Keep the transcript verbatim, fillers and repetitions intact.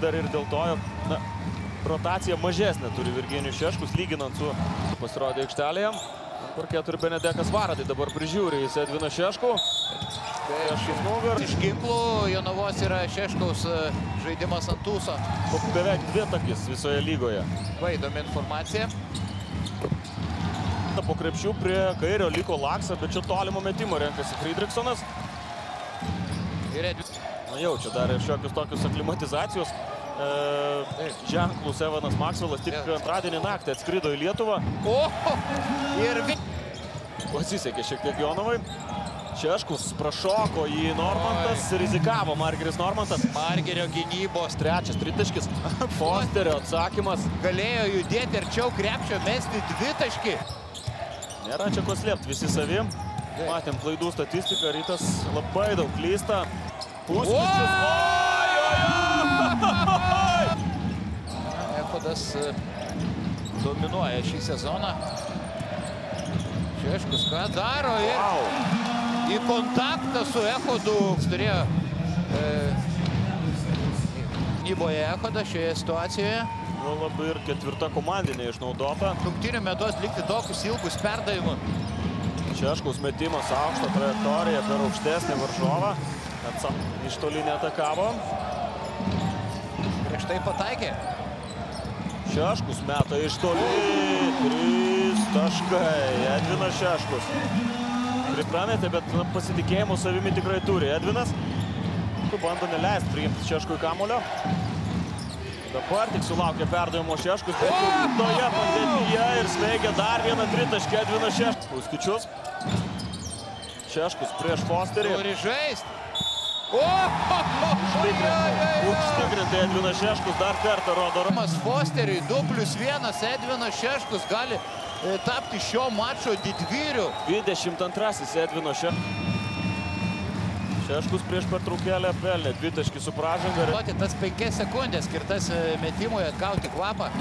dar ir dėl to, jog na, rotacija mažesnė turi Virginijus Šeškus, lyginant su pasirodė aikštelėje. Parketų ir Benedekas Vara, tai dabar prižiūri jis Edviną Šeškų. Iš ginklų Jonavos yra Šeškaus žaidimas ant tūso. Beveik dvitakis visoje lygoje. Va, įdomi informacija. Po krepšių prie kairio liko Laksa, bet čia tolimo metimo renkasi Friedrichsonas. Na jau, čia dar ir šiokius tokius aklimatizacijos e, ženklus Evanas Maxwellas tik antradienį naktį atskrido į Lietuvą. O, ir pasisekė šiek tiek Jonavai. Šeškus prašoko į Normantas, rizikavo Margeris Normantas. Margerio gynybos. Trečias tritaškis. Fosterio atsakymas. Galėjo judėti arčiau krepšio, mesti dvitaškį. Nėra čia ko slėpti, visi savi. Matėm klaidų statistiką, Rytas labai daug klysta. Pusmečius. Echodas dominuoja šį sezoną. Šeškus ką daro ir wow. Į kontaktą su Echodu turėjo e, gynyboje Echodą šioje situacijoje. Nu, labai ir ketvirta komandinė išnaudota. Rungtynių metu atlikti tokius ilgus perdavimus. Šeškaus metimas aukštą trajektoriją per aukštesnį varžovą. Iš toli neatakavo. Prieš tai pataikė. Šeškus meta iš toli. Trys taškai. Edvinas Šeškus. Priprametė, bet na, pasitikėjimo savimi tikrai turi Edvinas. Tu bando neleisti priimti Šeškui kamulio. Dabar tik sulaukia perdavimo Šeškus, bet toje padėtyje ir smeigia dar vieną tritaškį Edvinas Šeškus. Puskičius. Šeškus prieš Fosterį. Turi žaisti. Užtikrinti Edvinas Šeškus dar kartą rodo. Fosteriui du plius vienas Edvinas Šeškus gali tapti šio mačo didvyriu. dvidešimt antrasis Edvino Šeškus. Šeškus prieš pertraukėlę pelnė dvitaškį su pražanga. Tas penkias sekundės skirtas metimui atgauti kvapą.